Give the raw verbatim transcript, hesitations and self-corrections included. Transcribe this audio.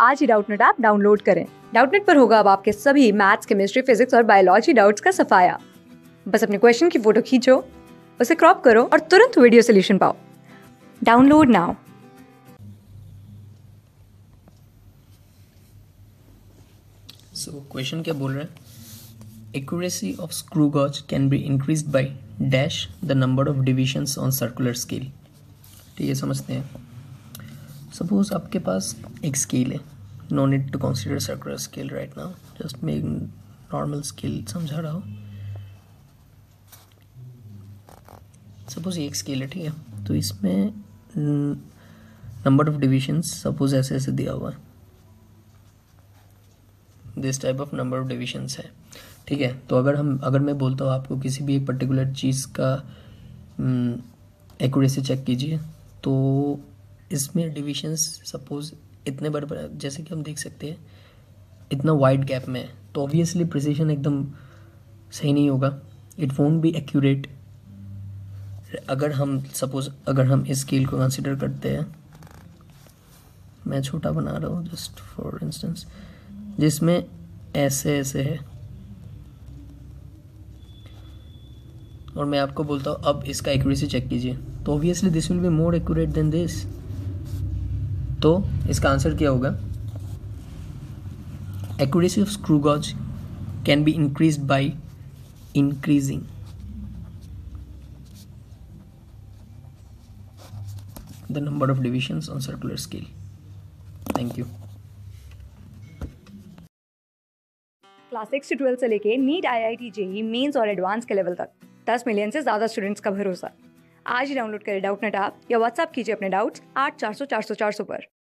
आज ही Doubtnut app download करें। डाउटनेट पर होगा अब आपके सभी मैथ्स, केमिस्ट्री, फिजिक्स और बायोलॉजी डाउट्स का सफाया। बस अपने क्वेश्चन की फोटो खींचो, उसे क्रॉप करो और तुरंत वीडियो सोल्यूशन पाओ। Download now. सो क्वेश्चन क्या बोल रहा है? Accuracy of screw gauge can be increased by dash the number of divisions on circular scale. ठीक है, समझते हैं। सपोज आपके पास एक स्केल है, no need to consider circular scale right now, just मैं नॉर्मल स्केल समझा रहा हूँ। सपोज एक स्केल है, ठीक है, तो इसमें नंबर ऑफ डिविजन्स सपोज ऐसे ऐसे दिया हुआ है, this type of number of divisions है। ठीक है, तो अगर हम अगर मैं बोलता हूँ आपको किसी भी एक पर्टिकुलर चीज़ का एक्यूरेसी चेक कीजिए, तो इसमें डिविजन्स सपोज इतने बड़े बड़े, जैसे कि हम देख सकते हैं इतना वाइड गैप में है, तो ऑब्वियसली प्रिसीजन एकदम सही नहीं होगा, इट वोंट बी एक्यूरेट। अगर हम सपोज अगर हम इस स्केल को कंसिडर करते हैं, मैं छोटा बना रहा हूँ जस्ट फॉर इंस्टेंस, जिसमें ऐसे ऐसे है, और मैं आपको बोलता हूँ अब इसका एक्यूरेसी चेक कीजिए, तो obviously this will be more accurate than this. तो इसका आंसर क्या होगा? Accuracy of screw gauge can be increased by increasing the number of divisions on circular scale. Thank you. Class six से twelfth से लेके NEET, I I T, JEE Mains और advance के level तक दस मिलियन से ज्यादा स्टूडेंट्स का भरोसा। आज ही डाउनलोड करें डाउटनेट ऐप या व्हाट्सएप कीजिए अपने डाउट्स आठ चार सौ चार सौ चार सौ पर।